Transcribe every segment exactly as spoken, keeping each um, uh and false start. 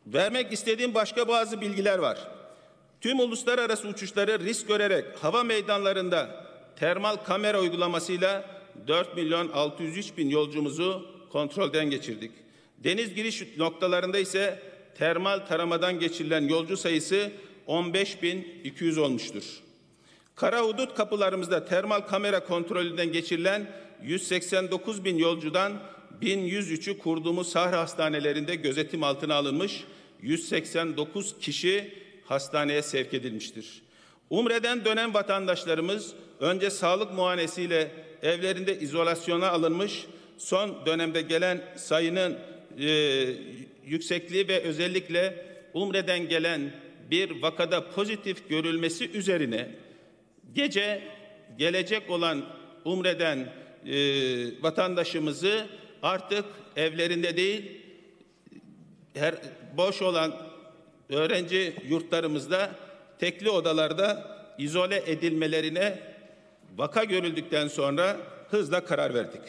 Vermek istediğim başka bazı bilgiler var. Tüm uluslararası uçuşları risk görerek hava meydanlarında termal kamera uygulamasıyla dört milyon altı yüz üç bin yolcumuzu kontrolden geçirdik. Deniz giriş noktalarında ise termal taramadan geçirilen yolcu sayısı on beş bin iki yüz olmuştur. Kara hudut kapılarımızda termal kamera kontrolünden geçirilen yüz seksen dokuz bin yolcudan bin yüz üçü kurduğumuz Sahra hastanelerinde gözetim altına alınmış, yüz seksen dokuz kişi hastaneye sevk edilmiştir. Umre'den dönen vatandaşlarımız önce sağlık muayenesiyle evlerinde izolasyona alınmış, son dönemde gelen sayının e, yüksekliği ve özellikle Umre'den gelen bir vakada pozitif görülmesi üzerine gece gelecek olan Umre'den e, vatandaşımızı artık evlerinde değil, her boş olan öğrenci yurtlarımızda tekli odalarda izole edilmelerine vaka görüldükten sonra hızla karar verdik.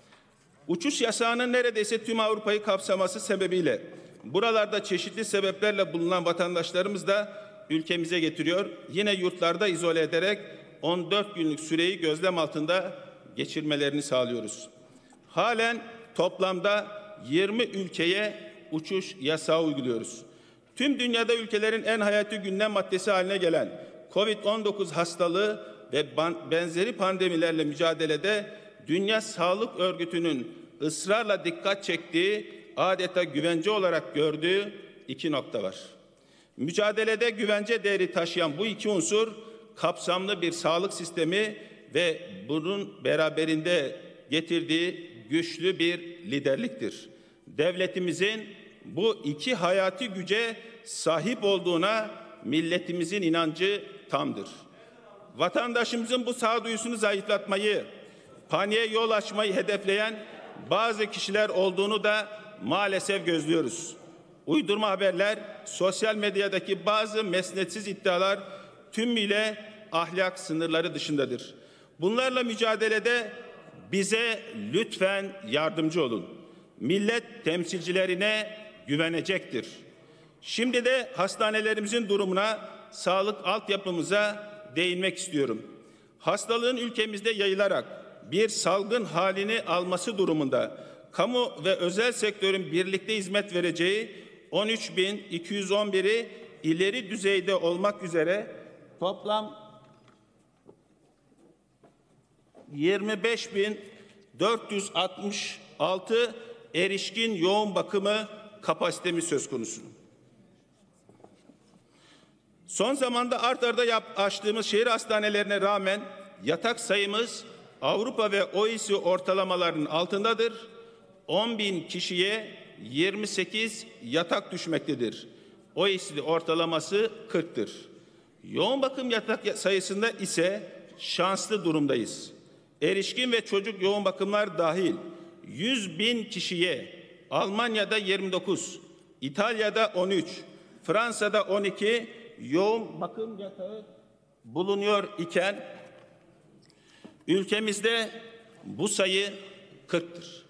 Uçuş yasağının neredeyse tüm Avrupa'yı kapsaması sebebiyle buralarda çeşitli sebeplerle bulunan vatandaşlarımız da ülkemize getiriyor. Yine yurtlarda izole ederek on dört günlük süreyi gözlem altında geçirmelerini sağlıyoruz. Halen toplamda yirmi ülkeye uçuş yasağı uyguluyoruz. Tüm dünyada ülkelerin en hayati gündem maddesi haline gelen kovid on dokuz hastalığı ve benzeri pandemilerle mücadelede Dünya Sağlık Örgütü'nün ısrarla dikkat çektiği, adeta güvence olarak gördüğü iki nokta var. Mücadelede güvence değeri taşıyan bu iki unsur kapsamlı bir sağlık sistemi ve bunun beraberinde getirdiği güçlü bir liderliktir. Devletimizin bu iki hayati güce sahip olduğuna milletimizin inancı tamdır. Vatandaşımızın bu sağduyusunu zayıflatmayı, paniğe yol açmayı hedefleyen bazı kişiler olduğunu da maalesef gözlüyoruz. Uydurma haberler, sosyal medyadaki bazı mesnetsiz iddialar tümüyle ahlak sınırları dışındadır. Bunlarla mücadelede bize lütfen yardımcı olun. Millet temsilcilerine güvenecektir. Şimdi de hastanelerimizin durumuna, sağlık altyapımıza değinmek istiyorum. Hastalığın ülkemizde yayılarak bir salgın halini alması durumunda kamu ve özel sektörün birlikte hizmet vereceği on üç bin iki yüz on biri ileri düzeyde olmak üzere toplam yirmi beş bin dört yüz altmış altı erişkin yoğun bakımı kapasitemiz söz konusu. Son zamanda art arda yap, açtığımız şehir hastanelerine rağmen yatak sayımız Avrupa ve O E C D ortalamalarının altındadır. on bin kişiye yirmi sekiz yatak düşmektedir. O E C D ortalaması kırktır. Yoğun bakım yatak sayısında ise şanslı durumdayız. Erişkin ve çocuk yoğun bakımlar dahil yüz bin kişiye Almanya'da yirmi dokuz, İtalya'da on üç, Fransa'da on iki yoğun bakım yatağı bulunuyor iken ülkemizde bu sayı kırktır.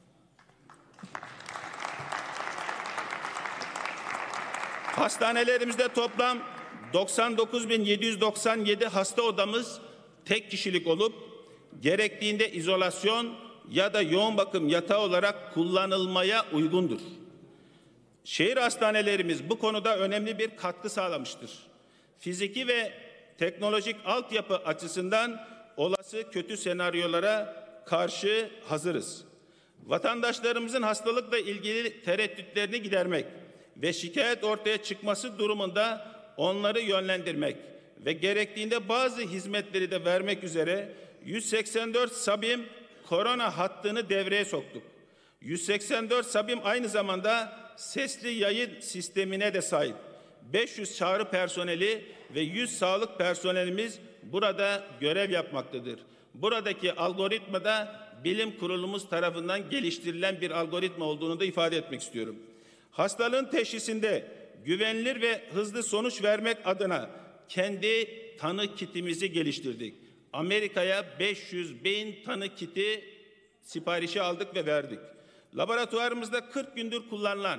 Hastanelerimizde toplam doksan dokuz bin yedi yüz doksan yedi hasta odamız tek kişilik olup gerektiğinde izolasyon ya da yoğun bakım yatağı olarak kullanılmaya uygundur. Şehir hastanelerimiz bu konuda önemli bir katkı sağlamıştır. Fiziki ve teknolojik altyapı açısından olası kötü senaryolara karşı hazırız. Vatandaşlarımızın hastalıkla ilgili tereddütlerini gidermek ve şikayet ortaya çıkması durumunda onları yönlendirmek ve gerektiğinde bazı hizmetleri de vermek üzere yüz seksen dört Sabim korona hattını devreye soktuk. yüz seksen dört Sabim aynı zamanda sesli yayın sistemine de sahip. beş yüz çağrı personeli ve yüz sağlık personelimiz burada görev yapmaktadır. Buradaki algoritma da bilim kurulumuz tarafından geliştirilen bir algoritma olduğunu da ifade etmek istiyorum. Hastalığın teşhisinde güvenilir ve hızlı sonuç vermek adına kendi tanı kitimizi geliştirdik. Amerika'ya beş yüz bin tanı kiti siparişi aldık ve verdik. Laboratuvarımızda kırk gündür kullanılan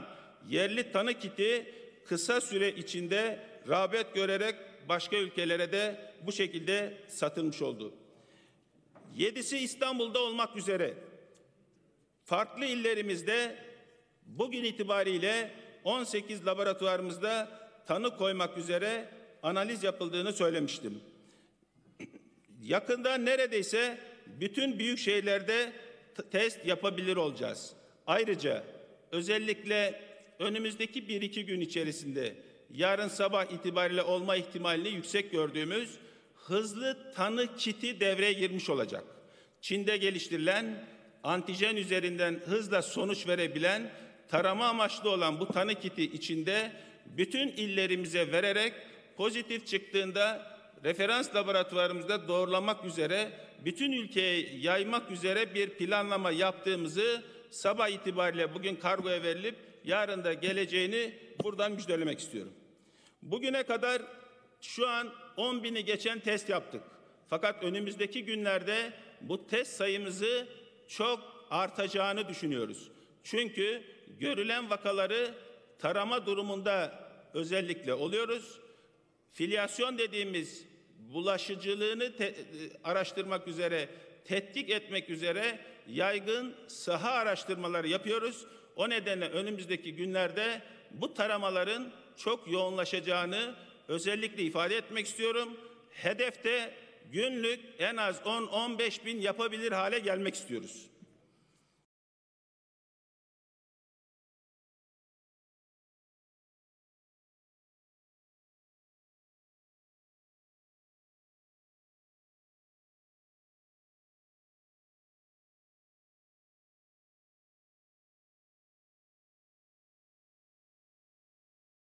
yerli tanı kiti kısa süre içinde rağbet görerek başka ülkelere de bu şekilde satılmış oldu. Yedisi İstanbul'da olmak üzere farklı illerimizde bugün itibariyle on sekiz laboratuvarımızda tanı koymak üzere analiz yapıldığını söylemiştim. Yakında neredeyse bütün büyük şehirlerde test yapabilir olacağız. Ayrıca özellikle önümüzdeki bir iki gün içerisinde yarın sabah itibariyle olma ihtimalini yüksek gördüğümüz hızlı tanı kiti devreye girmiş olacak. Çin'de geliştirilen antijen üzerinden hızla sonuç verebilen tarama amaçlı olan bu tanı kiti içinde bütün illerimize vererek pozitif çıktığında referans laboratuvarımızda doğrulamak üzere bütün ülkeye yaymak üzere bir planlama yaptığımızı sabah itibariyle bugün kargoya verilip yarın da geleceğini buradan müjdelemek istiyorum. Bugüne kadar şu an on bini geçen test yaptık. Fakat önümüzdeki günlerde bu test sayımızı çok artacağını düşünüyoruz. Çünkü görülen vakaları tarama durumunda özellikle oluyoruz. Filyasyon dediğimiz bulaşıcılığını te- araştırmak üzere, tetkik etmek üzere yaygın saha araştırmaları yapıyoruz. O nedenle önümüzdeki günlerde bu taramaların çok yoğunlaşacağını özellikle ifade etmek istiyorum. Hedefte günlük en az on on beş bin yapabilir hale gelmek istiyoruz.